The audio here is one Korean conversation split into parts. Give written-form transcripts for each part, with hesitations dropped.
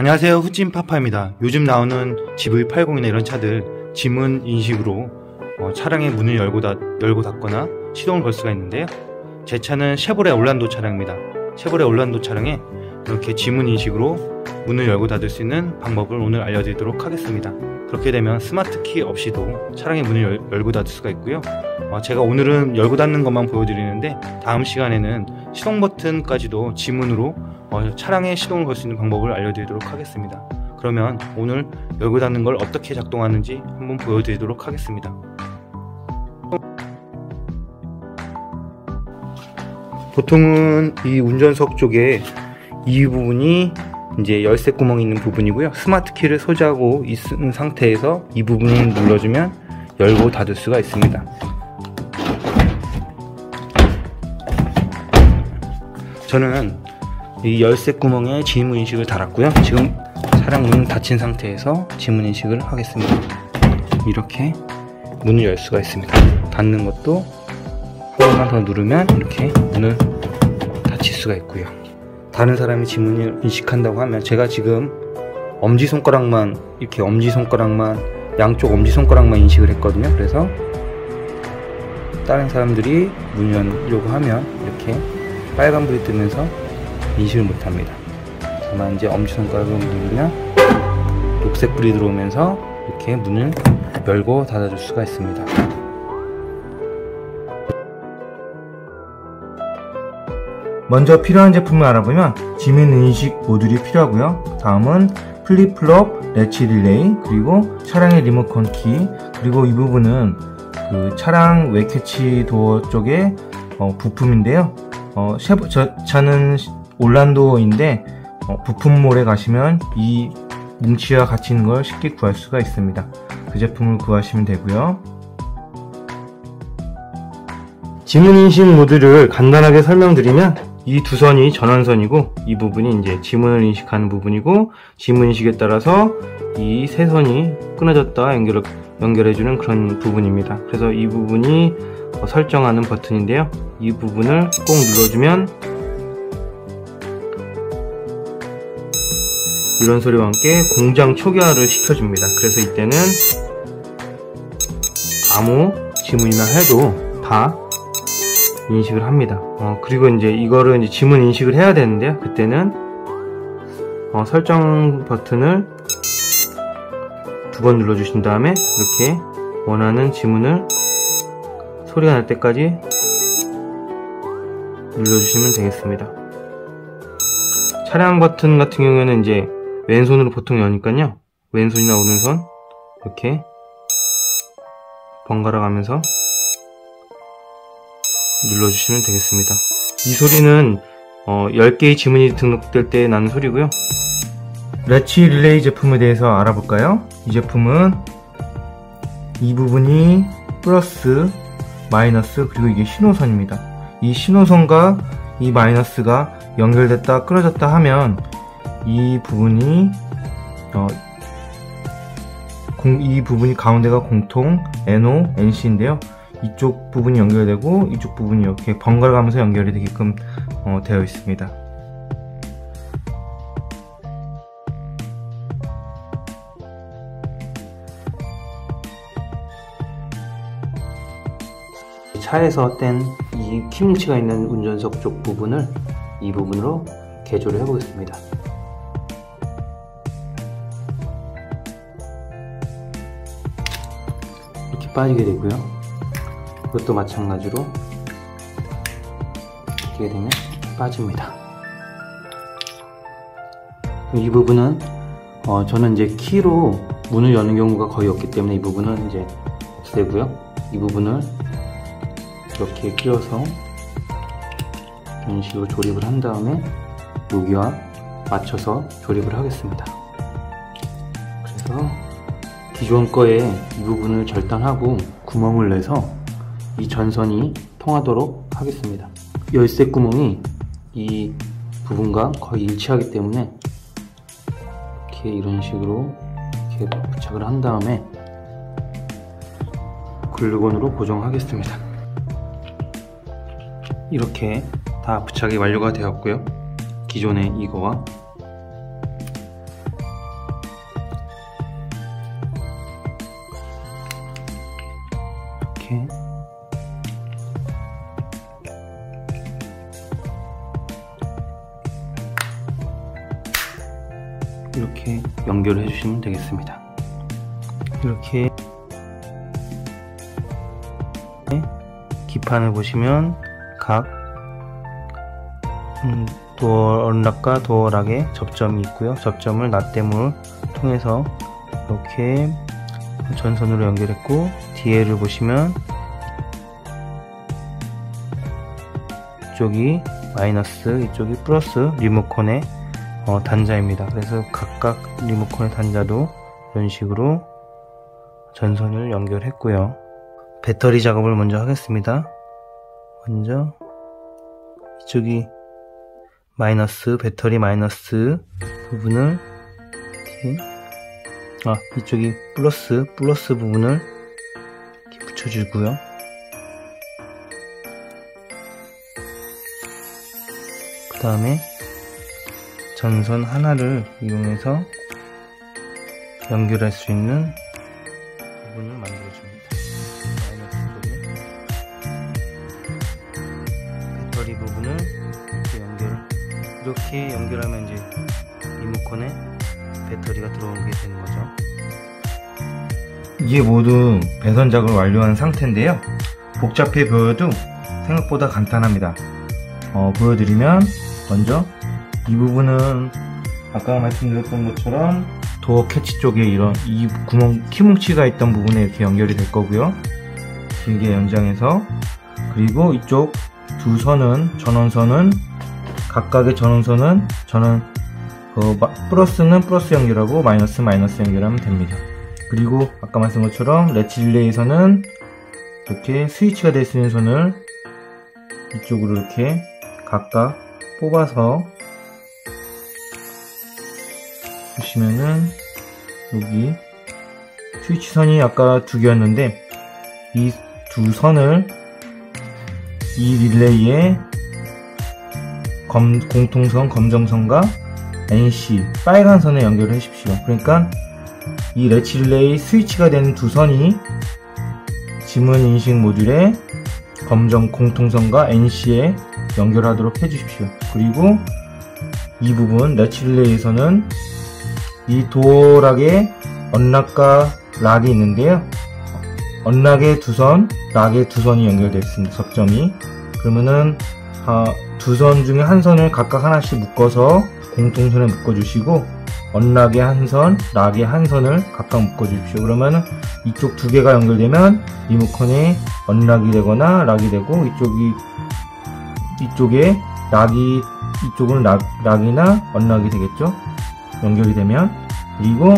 안녕하세요, 후진파파입니다. 요즘 나오는 GV80이나 이런 차들 지문 인식으로 차량의 문을 열고 닫거나 시동을 걸 수가 있는데요, 제 차는 쉐보레 올란도 차량입니다. 쉐보레 올란도 차량에 이렇게 지문 인식으로 문을 열고 닫을 수 있는 방법을 오늘 알려드리도록 하겠습니다. 그렇게 되면 스마트 키 없이도 차량의 문을 열고 닫을 수가 있고요. 제가 오늘은 열고 닫는 것만 보여드리는데, 다음 시간에는 시동 버튼까지도 지문으로 차량에 시동을 걸 수 있는 방법을 알려드리도록 하겠습니다. 그러면 오늘 열고 닫는 걸 어떻게 작동하는지 한번 보여드리도록 하겠습니다. 보통은 이 운전석 쪽에 이 부분이 이제 열쇠 구멍이 있는 부분이고요, 스마트 키를 소지하고 있는 상태에서 이 부분을 눌러주면 열고 닫을 수가 있습니다. 저는 이 열쇠 구멍에 지문 인식을 달았고요, 지금 차량 문은 닫힌 상태에서 지문 인식을 하겠습니다. 이렇게 문을 열 수가 있습니다. 닫는 것도 한 번만 더 누르면 이렇게 문을 닫힐 수가 있고요. 다른 사람이 지문을 인식한다고 하면, 제가 지금 엄지손가락만, 이렇게 양쪽 엄지손가락만 인식을 했거든요. 그래서 다른 사람들이 문을 열려고 하면 이렇게 빨간불이 뜨면서 인식을 못합니다. 다만 이제 엄지손가락을 누르면 녹색불이 들어오면서 이렇게 문을 열고 닫아줄 수가 있습니다. 먼저 필요한 제품을 알아보면 지문 인식 모듈이 필요하고요. 다음은 플립플롭, 레치 릴레이, 그리고 차량의 리모컨 키, 그리고 이 부분은 그 차량 웨캐치 도어 쪽의 부품인데요. 저는 올란도인데 부품몰에 가시면 이 뭉치와 같이 있는 걸 쉽게 구할 수가 있습니다. 그 제품을 구하시면 되고요. 지문 인식 모듈을 간단하게 설명드리면, 이 두 선이 전원선이고 이 부분이 이제 지문을 인식하는 부분이고, 지문 인식에 따라서 이 세 선이 끊어졌다 연결해주는 그런 부분입니다. 그래서 이 부분이 설정하는 버튼인데요, 이 부분을 꼭 눌러주면 이런 소리와 함께 공장 초기화를 시켜줍니다. 그래서 이때는 아무 지문이나 해도 다 인식을 합니다. 그리고 이제 이거를 이제 지문 인식을 해야 되는데요, 그때는 설정 버튼을 두 번 눌러주신 다음에 이렇게 원하는 지문을 소리가 날 때까지 눌러주시면 되겠습니다. 차량 버튼 같은 경우에는 이제 왼손으로 보통 여니까요, 왼손이나 오른손 이렇게 번갈아 가면서 눌러주시면 되겠습니다. 이 소리는 10개의 지문이 등록될 때 나는 소리고요. 레치 릴레이 제품에 대해서 알아볼까요? 이 제품은 이 부분이 플러스, 마이너스, 그리고 이게 신호선입니다. 이 신호선과 이 마이너스가 연결됐다 끊어졌다 하면 이 부분이 이 부분이 가운데가 공통 NO, NC인데요, 이쪽 부분이 연결되고 이쪽 부분이 이렇게 번갈아 가면서 연결이 되게끔 되어 있습니다. 차에서 뗀 이 키뭉치가 있는 운전석 쪽 부분을 이 부분으로 개조를 해 보겠습니다. 이렇게 빠지게 되고요, 이것도 마찬가지로 이렇게 되면 빠집니다. 이 부분은 저는 이제 키로 문을 여는 경우가 거의 없기 때문에 이 부분은 이제 없애고요, 이 부분을 이렇게 끼워서 이런 식으로 조립을 한 다음에 여기와 맞춰서 조립을 하겠습니다. 그래서 기존 거에 이 부분을 절단하고 구멍을 내서 이 전선이 통하도록 하겠습니다. 열쇠 구멍이 이 부분과 거의 일치하기 때문에 이렇게 이런 식으로 이렇게 부착을 한 다음에 글루건으로 고정하겠습니다. 이렇게 다 부착이 완료가 되었고요. 기존의 이거와 이렇게 연결해 주시면 되겠습니다. 이렇게 기판을 보시면 각 언락과 도어락에 접점이 있고요. 접점을 낫대문을 통해서 이렇게 전선으로 연결했고, 뒤에를 보시면 이쪽이 마이너스, 이쪽이 플러스 리모컨의 단자입니다. 그래서 각각 리모컨의 단자도 이런 식으로 전선을 연결했고요. 배터리 작업을 먼저 하겠습니다. 먼저 이쪽이 마이너스, 배터리 마이너스 부분을 이렇게, 이쪽이 플러스 부분을 이렇게 붙여주고요. 그 다음에 전선 하나를 이용해서 연결할 수 있는 부분을 만들어줍니다. 배터리 부분을 이렇게 연결하면 이제 리모컨에 배터리가 들어오게 되는 거죠. 이게 모두 배선 작업을 완료한 상태인데요. 복잡해 보여도 생각보다 간단합니다. 보여드리면, 먼저 이 부분은 아까 말씀드렸던 것처럼 도어 캐치 쪽에 이런 이 구멍, 키뭉치가 있던 부분에 이렇게 연결이 될 거고요. 길게 연장해서, 그리고 이쪽 두 선은, 전원선은, 각각의 전원선은 플러스는 플러스 연결하고 마이너스 연결하면 됩니다. 그리고 아까 말씀한 것처럼 레치 릴레이에서는 이렇게 스위치가 될 수 있는 선을 이쪽으로 이렇게 각각 뽑아서 보시면은, 여기 스위치 선이 아까 두 개였는데 이 두 선을 이 릴레이에 공통선, 검정선과 NC 빨간 선에 연결을 하십시오. 그러니까 이 레치 릴레이 스위치가 되는 두 선이 지문 인식 모듈에 검정 공통선과 NC에 연결하도록 해주십시오. 그리고 이 부분 레치 릴레이에서는 이 도어락에 언락과 락이 있는데요. 언락의 두 선, 락의 두 선이 연결되어 있습니다. 접점이. 그러면은 두 선 중에 한 선을 각각 하나씩 묶어서 공통선에 묶어주시고, 언락의 한 선, 락의 한 선을 각각 묶어주십시오. 그러면 이쪽 두 개가 연결되면 리모컨에 언락이 되거나 락이 되고, 이쪽에 락이, 이쪽은 락이나 언락이 되겠죠. 연결이 되면. 그리고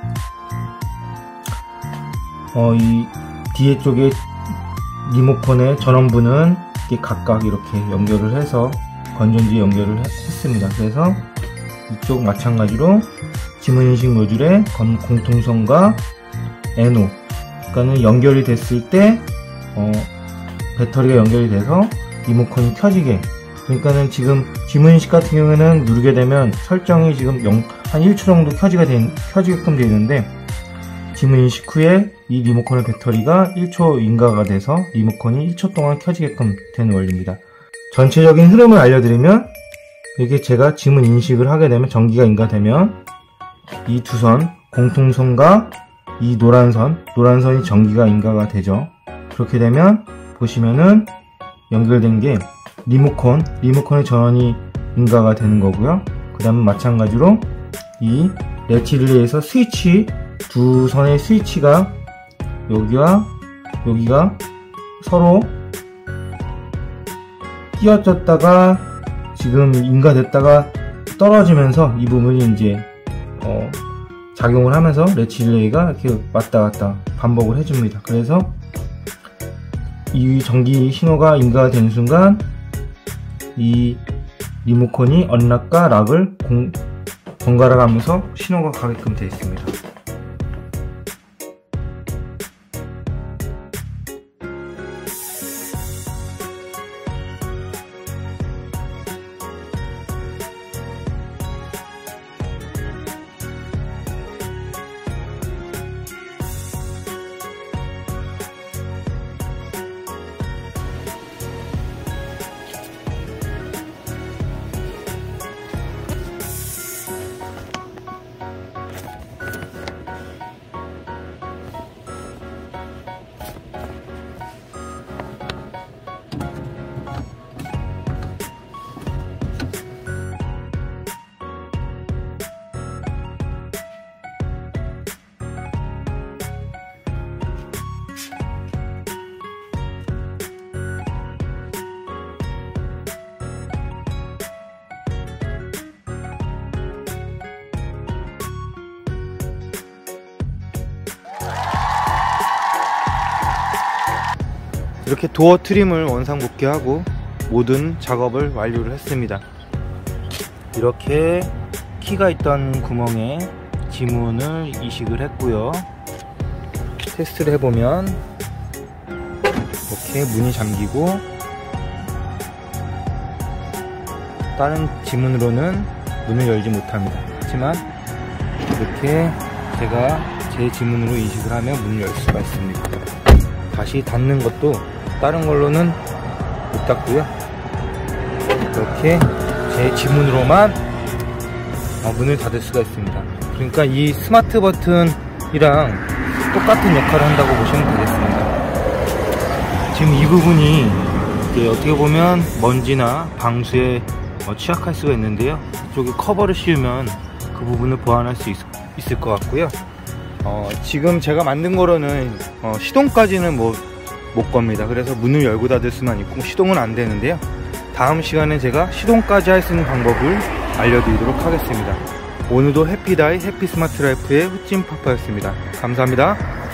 이 뒤에 쪽에 리모컨의 전원부는 각각 이렇게 연결을 해서 건전지에 연결을 했습니다. 그래서 이쪽 마찬가지로 지문인식 모듈의 공통선과 NO, 그러니까는 연결이 됐을 때 배터리가 연결이 돼서 리모컨이 켜지게, 그러니까는 지금 지문인식 같은 경우에는 누르게 되면 설정이 지금 한 1초 정도 켜지게끔 되어 있는데, 지문인식 후에 이 리모컨의 배터리가 1초 인가가 돼서 리모컨이 1초 동안 켜지게끔 되는 원리입니다. 전체적인 흐름을 알려드리면, 이렇게 제가 지문 인식을 하게 되면, 전기가 인가되면 이 두 선, 공통선과 이 노란선이 전기가 인가가 되죠. 그렇게 되면 보시면은 연결된 게 리모컨의 전원이 인가가 되는 거고요. 그 다음에 마찬가지로 이 레치 릴레이에서 스위치, 두 선의 스위치가 여기가 서로 띄어졌다가 지금 인가됐다가 떨어지면서 이 부분이 이제 작용을 하면서 레치 릴레이가 이렇게 왔다 갔다 반복을 해줍니다. 그래서 이 전기 신호가 인가가 되는 순간 이 리모컨이 언락과 락을 번갈아 가면서 신호가 가게끔 되어 있습니다. 이렇게 도어 트림을 원상 복귀하고 모든 작업을 완료를 했습니다. 이렇게 키가 있던 구멍에 지문을 이식을 했고요. 테스트를 해보면 이렇게 문이 잠기고, 다른 지문으로는 문을 열지 못합니다. 하지만 이렇게 제가 제 지문으로 이식을 하면 문을 열 수가 있습니다. 다시 닫는 것도 다른 걸로는 못 닫고요. 이렇게 제 지문으로만 문을 닫을 수가 있습니다. 그러니까 이 스마트 버튼이랑 똑같은 역할을 한다고 보시면 되겠습니다. 지금 이 부분이 어떻게 보면 먼지나 방수에 취약할 수가 있는데요. 이쪽에 커버를 씌우면 그 부분을 보완할 수 있을 것 같고요. 지금 제가 만든 거로는 시동까지는 못 겁니다. 그래서 문을 열고 닫을 수만 있고 시동은 안 되는데요. 다음 시간에 제가 시동까지 할 수 있는 방법을 알려드리도록 하겠습니다. 오늘도 해피다이 해피스마트라이프의 후찐파파였습니다. 감사합니다.